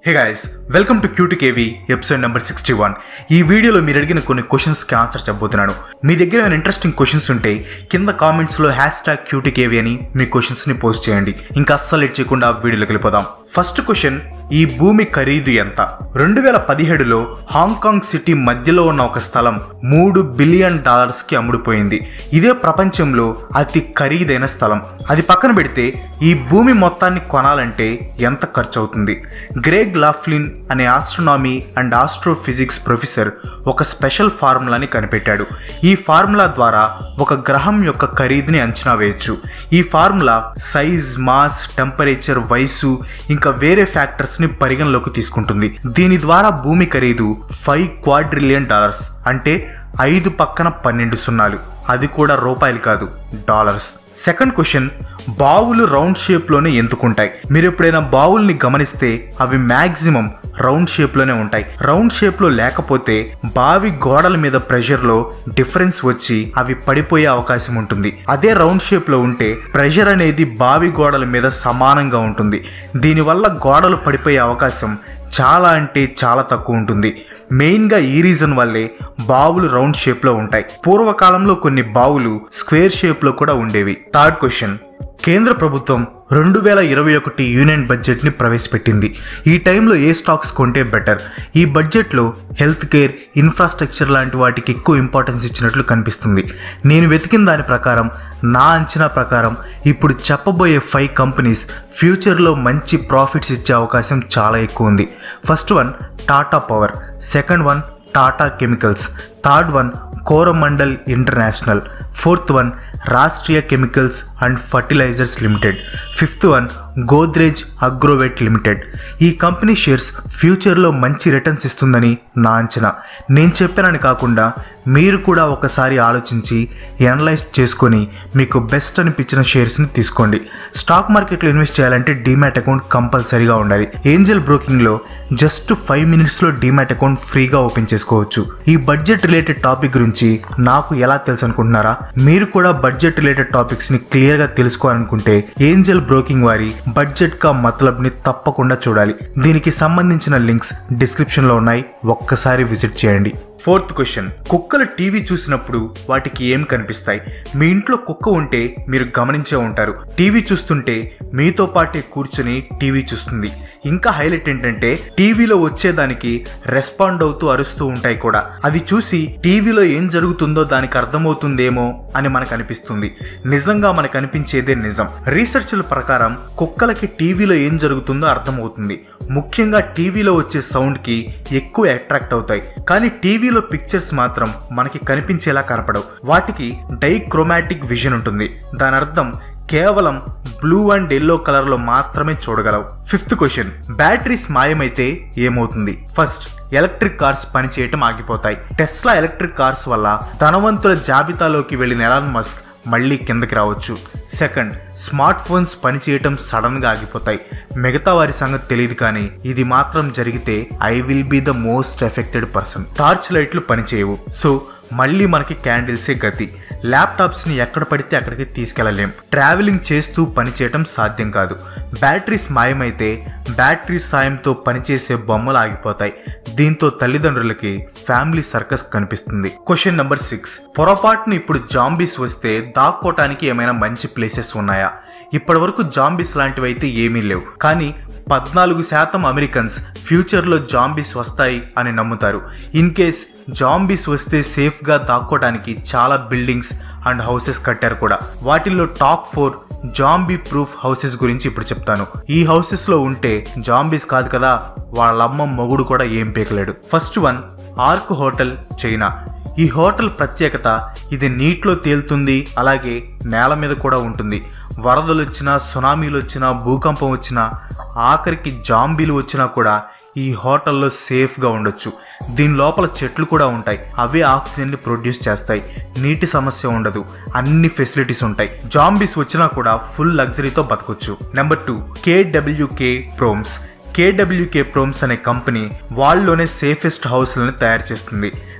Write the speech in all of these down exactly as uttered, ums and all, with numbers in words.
Hey guys, welcome to Q two K V episode number sixty-one. ఈ వీడియోలో మీరు అడిగిన కొన్ని క్వశ్చన్స్ కి ఆన్సర్ చెప్పబోతున్నాను. మీ దగ్గర ఏమైనా ఇంట్రెస్టింగ్ క్వశ్చన్స్ ఉంటే కింద కామెంట్స్ లో hashtag Q two K V అని మీ క్వశ్చన్స్ ని పోస్ట్ చేయండి. ఇంకా అస్సలు లేట్ చేయకుండా వీడియోలోకి వెళ్ళిపోదాం. ఫస్ట్ క్వశ్చన్, ఈ భూమి ఖరీదు ఎంత? రెండు వేల పదిహేడులో హాంకాంగ్ సిటీ మధ్యలో ఉన్న ఒక స్థలం మూడు బిలియన్ డాలర్స్ కి అమ్ముడుపోయింది. ఇదే ప్రపంచంలో అతి ఖరీదైన స్థలం. అది పక్కన పెడితే ఈ భూమి మొత్తాన్ని కొనాలంటే ఎంత ఖర్చు అవుతుంది? గ్రేగ్ లాఫ్లిన్ అనే ఆస్ట్రోనామీ అండ్ ఆస్ట్రోఫిజిక్స్ ప్రొఫెసర్ ఒక స్పెషల్ ఫార్ములాని కనిపెట్టాడు. ఈ ఫార్ములా ద్వారా ఒక గ్రహం యొక్క ఖరీదుని అంచనా వేయొచ్చు. ఈ ఫార్ములా సైజ్, మాస్, టెంపరేచర్, వయసు ఇంకా వేరే ఫ్యాక్టర్స్ ని పరిగణలోకి తీసుకుంటుంది. దీని ద్వారా భూమి ఖరీదు ఫైవ్ క్వాడ్రిలియన్ డాలర్స్, అంటే ఐదు పక్కన పన్నెండు సున్నాలు. అది కూడా రూపాయలు కాదు, డాలర్స్. సెకండ్ క్వశ్చన్, బావులు రౌండ్ షేప్ లోనే ఎందుకుంటాయి? మీరు ఎప్పుడైనా బావుల్ని గమనిస్తే అవి మ్యాక్సిమం రౌండ్ షేప్ లోనే ఉంటాయి. రౌండ్ షేప్ లో లేకపోతే బావి గోడల మీద ప్రెషర్ లో డిఫరెన్స్ వచ్చి అవి పడిపోయే అవకాశం ఉంటుంది. అదే రౌండ్ షేప్ లో ఉంటే ప్రెషర్ అనేది బావి గోడల మీద సమానంగా ఉంటుంది. దీనివల్ల గోడలు పడిపోయే అవకాశం చాలా అంటే చాలా తక్కువ ఉంటుంది. మెయిన్గా ఈ రీజన్ వల్లే బావులు రౌండ్ షేప్లో ఉంటాయి. పూర్వకాలంలో కొన్ని బావులు స్క్వేర్ షేప్లో కూడా ఉండేవి. థర్డ్ క్వశ్చన్, కేంద్ర ప్రభుత్వం రెండు వేల ఇరవై ఒకటి యూనియన్ బడ్జెట్ని ప్రవేశపెట్టింది. ఈ టైంలో ఏ స్టాక్స్ కొంటే బెటర్? ఈ బడ్జెట్లో హెల్త్ కేర్, ఇన్ఫ్రాస్ట్రక్చర్ లాంటి వాటికి ఎక్కువ ఇంపార్టెన్స్ ఇచ్చినట్లు కనిపిస్తుంది. నేను వెతికిన దాని ప్రకారం, నా అంచనా ప్రకారం ఇప్పుడు చెప్పబోయే ఫైవ్ కంపెనీస్ ఫ్యూచర్లో మంచి ప్రాఫిట్స్ ఇచ్చే అవకాశం చాలా ఎక్కువ ఉంది. First one Tata power, second one Tata chemicals, third one Coromandel international, fourth one Rashtriya chemicals and fertilisers limited, fifth one Godrej Agrovet limited. ఈ కంపెనీ షేర్స్ ఫ్యూచర్లో మంచి రిటర్న్స్ ఇస్తుందని నా అంచనా. నేను చెప్పానని కాకుండా మీరు కూడా ఒకసారి ఆలోచించి అనలైజ్ చేసుకొని మీకు బెస్ట్ అనిపించిన షేర్స్ని తీసుకోండి. స్టాక్ మార్కెట్లో ఇన్వెస్ట్ చేయాలంటే డీమ్యాట్ అకౌంట్ కంపల్సరీగా ఉండాలి. ఏంజల్ బ్రోకింగ్లో జస్ట్ ఫైవ్ మినిట్స్లో డీమ్యాట్ అకౌంట్ ఫ్రీగా ఓపెన్ చేసుకోవచ్చు. ఈ బడ్జెట్ రిలేటెడ్ టాపిక్ గురించి నాకు ఎలా తెలుసు అనుకుంటున్నారా? మీరు కూడా బడ్జెట్ రిలేటెడ్ టాపిక్స్ని క్లియర్గా తెలుసుకోవాలనుకుంటే ఏంజల్ బ్రోకింగ్ వారి బడ్జెట్ కా మతలబ్ని తప్పకుండా చూడాలి. దీనికి సంబంధించిన లింక్స్ డిస్క్రిప్షన్లో ఉన్నాయి, ఒక్కసారి విజిట్ చేయండి. ఫోర్త్ క్వశ్చన్, కుక్కలు టీవీ చూసినప్పుడు వాటికి ఏం కనిపిస్తాయి? మీ ఇంట్లో కుక్క ఉంటే మీరు గమనించే ఉంటారు, టీవీ చూస్తుంటే మీతో పాటే కూర్చొని టీవీ చూస్తుంది. ఇంకా హైలైట్ ఏంటంటే టీవీలో వచ్చేదానికి రెస్పాండ్ అవుతూ అరుస్తూ ఉంటాయి కూడా. అది చూసి టీవీలో ఏం జరుగుతుందో దానికి అర్థమవుతుందేమో అని మనకు అనిపిస్తుంది. నిజంగా మనకు అనిపించేదే నిజం. రీసెర్చ్ల ప్రకారం కుక్కలకి టీవీలో ఏం జరుగుతుందో అర్థమవుతుంది. ముఖ్యంగా టీవీలో వచ్చే సౌండ్కి ఎక్కువ అట్రాక్ట్ అవుతాయి. కానీ టీవీలో పిక్చర్స్ మాత్రం మనకి కనిపించేలా కనపడవు. వాటికి డైక్రోమాటిక్ విజన్ ఉంటుంది. దాని అర్థం కేవలం బ్లూ అండ్ ఎల్లో కలర్ లో మాత్రమే చూడగలవు. ఫిఫ్త్ క్వశ్చన్, బ్యాటరీస్ మాయమైతే ఏమవుతుంది? ఫస్ట్, ఎలక్ట్రిక్ కార్స్ పనిచేయటం ఆగిపోతాయి. టెస్లా ఎలక్ట్రిక్ కార్స్ వల్ల ధనవంతుల జాబితాలోకి వెళ్ళిన ఎలాన్ మస్క్ మళ్ళీ కిందకి రావచ్చు. సెకండ్, స్మార్ట్ ఫోన్స్ పనిచేయటం సడన్ గా ఆగిపోతాయి. మిగతా వారి సంగతి తెలియదు, కానీ ఇది మాత్రం జరిగితే I will be the most affected person. Torch లైట్లు పనిచేయవు, సో మళ్ళీ మనకి క్యాండిల్సే గతి. ల్యాప్టాప్స్ని ఎక్కడ పడితే అక్కడికి తీసుకెళ్లలేం. ట్రావెలింగ్ చేస్తూ పనిచేయటం సాధ్యం కాదు. బ్యాటరీస్ మాయమైతే బ్యాటరీ సాయంతో పనిచేసే బొమ్మలు ఆగిపోతాయి. దీంతో తల్లిదండ్రులకి ఫ్యామిలీ సర్కస్ కనిపిస్తుంది. క్వశ్చన్ నెంబర్ సిక్స్, పొరపాటున ఇప్పుడు జాంబీస్ వస్తే దాక్కోటానికి ఏమైనా మంచి ప్లేసెస్ ఉన్నాయా? ఇప్పటి వరకు జాంబీస్ లాంటివి అయితే ఏమీ లేవు, కానీ పద్నాలుగు శాతం అమెరికన్స్ ఫ్యూచర్లో జాంబీస్ వస్తాయి అని నమ్ముతారు. ఇన్ కేస్ జాంబీస్ వస్తే సేఫ్గా దాక్కోవడానికి చాలా బిల్డింగ్స్ అండ్ హౌసెస్ కట్టారు కూడా. వాటిల్లో top four zombie proof houses గురించి ఇప్పుడు చెప్తాను. ఈ హౌసెస్లో ఉంటే జాంబీస్ కాదు కదా, వాళ్ళమ్మ మొగుడు కూడా ఏం పీకలేడు. First one, ark hotel, China. ఈ హోటల్ ప్రత్యేకత ఇది నీటిలో తేలుతుంది, అలాగే నేల మీద కూడా ఉంటుంది. వరదలు వచ్చినా, సునామీలు వచ్చినా, భూకంపం వచ్చినా, ఆఖరికి జాంబీలు వచ్చినా కూడా ఈ హోటల్లో సేఫ్గా ఉండొచ్చు. దీని లోపల చెట్లు కూడా ఉంటాయి. అవే ఆక్సిజన్ని ప్రొడ్యూస్ చేస్తాయి. నీటి సమస్య ఉండదు, అన్ని ఫెసిలిటీస్ ఉంటాయి. జాంబీస్ వచ్చినా కూడా ఫుల్ లగ్జరీతో బతకొచ్చు. Number two, కేడబ్ల్యూకే ప్రోమ్స్. కేడబ్ల్యూకే ప్రోమ్స్ అనే కంపెనీ వాళ్ళలోనే సేఫెస్ట్ హౌస్లను తయారు చేస్తుంది.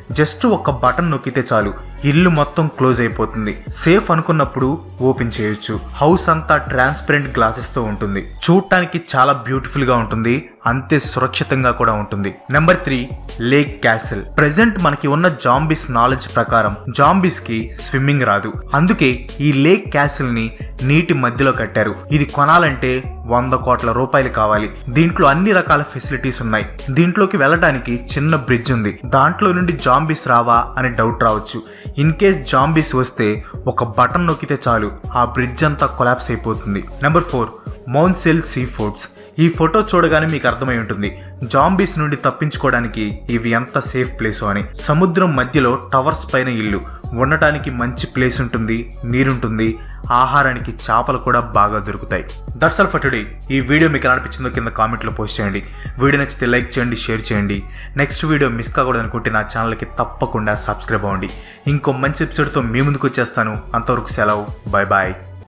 జస్ట్ ఒక బటన్ నొక్కితే చాలు ఇల్లు మొత్తం క్లోజ్ అయిపోతుంది. సేఫ్ అనుకున్నప్పుడు ఓపెన్ చేయొచ్చు. హౌస్ అంతా ట్రాన్స్పరెంట్ గ్లాసెస్ తో ఉంటుంది. చూడటానికి చాలా బ్యూటిఫుల్ గా ఉంటుంది, అంతే సురక్షితంగా కూడా ఉంటుంది. Number three, lake castle. Present మనకి ఉన్న జాంబీస్ నాలెడ్జ్ ప్రకారం జాంబీస్ కి స్విమ్మింగ్ రాదు. అందుకే ఈ లేక్ క్యాసిల్ ని నీటి మధ్యలో కట్టారు. ఇది కొనాలంటే వంద కోట్ల రూపాయలు కావాలి. దీంట్లో అన్ని రకాల ఫెసిలిటీస్ ఉన్నాయి. దీంట్లోకి వెళ్ళడానికి చిన్న బ్రిడ్జ్ ఉంది. దాంట్లో నుండి జాంబీస్ రావా అని డౌట్ రావచ్చు. ఇన్ కేస్ జాంబీస్ వస్తే ఒక బటన్ నొక్కితే చాలు ఆ బ్రిడ్జ్ అంతా కొలాప్స్ అయిపోతుంది. Number four, Maunsell sea forts. ఈ ఫోటో చూడగానే మీకు అర్థమై ఉంటుంది జాంబీస్ నుండి తప్పించుకోవడానికి ఇవి ఎంత సేఫ్ ప్లేసో అని. సముద్రం మధ్యలో టవర్స్ పైన ఇల్లు, ఉండటానికి మంచి ప్లేస్ ఉంటుంది, నీరుంటుంది, ఆహారానికి చేపలు కూడా బాగా దొరుకుతాయి. That's all for today. ఈ వీడియో మీకు ఎలా అనిపించిందో కింద కామెంట్లో పోస్ట్ చేయండి. వీడియో నచ్చితే లైక్ చేయండి, షేర్ చేయండి. నెక్స్ట్ వీడియో మిస్ కాకూడదు అనుకుంటే నా ఛానల్కి తప్పకుండా సబ్స్క్రైబ్ అవ్వండి. ఇంకో మంచి ఎపిసోడ్తో మీ ముందుకు వచ్చేస్తాను. అంతవరకు సెలవు, బాయ్ బాయ్.